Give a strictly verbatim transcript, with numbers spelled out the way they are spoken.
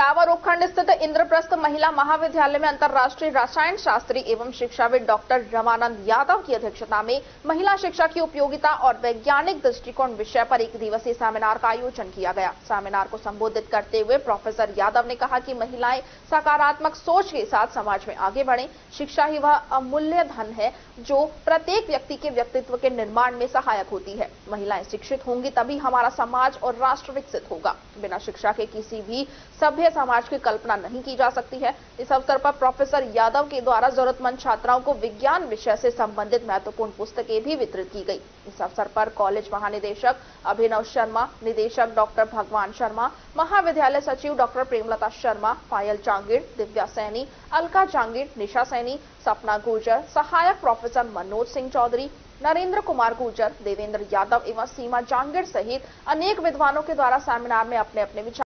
डावर उपखंड स्थित इंद्रप्रस्थ महिला महाविद्यालय में अंतर्राष्ट्रीय रसायन शास्त्री एवं शिक्षाविद डॉक्टर रमानंद यादव की अध्यक्षता में महिला शिक्षा की उपयोगिता और वैज्ञानिक दृष्टिकोण विषय पर एक दिवसीय सेमिनार का आयोजन किया गया। सेमिनार को संबोधित करते हुए प्रोफेसर यादव ने कहा कि महिलाएं सकारात्मक सोच के साथ समाज में आगे बढ़ें। शिक्षा ही वह अमूल्य धन है जो प्रत्येक व्यक्ति के व्यक्तित्व के निर्माण में सहायक होती है। महिलाएं शिक्षित होंगी तभी हमारा समाज और राष्ट्र विकसित होगा। बिना शिक्षा के किसी भी सभ्य समाज की कल्पना नहीं की जा सकती है। इस अवसर पर प्रोफेसर यादव के द्वारा जरूरतमंद छात्राओं को विज्ञान विषय से संबंधित महत्वपूर्ण पुस्तकें भी वितरित की गई। इस अवसर पर कॉलेज महानिदेशक अभिनव शर्मा, निदेशक डॉक्टर भगवान शर्मा, महाविद्यालय सचिव डॉक्टर प्रेमलता शर्मा, पायल जांगीर, दिव्या सैनी, अलका जांगीर, निशा सैनी, सपना गुर्जर, सहायक प्रोफेसर मनोज सिंह चौधरी, नरेंद्र कुमार गुर्जर, देवेंद्र यादव एवं सीमा जांगीर सहित अनेक विद्वानों के द्वारा सेमिनार में अपने अपने विचार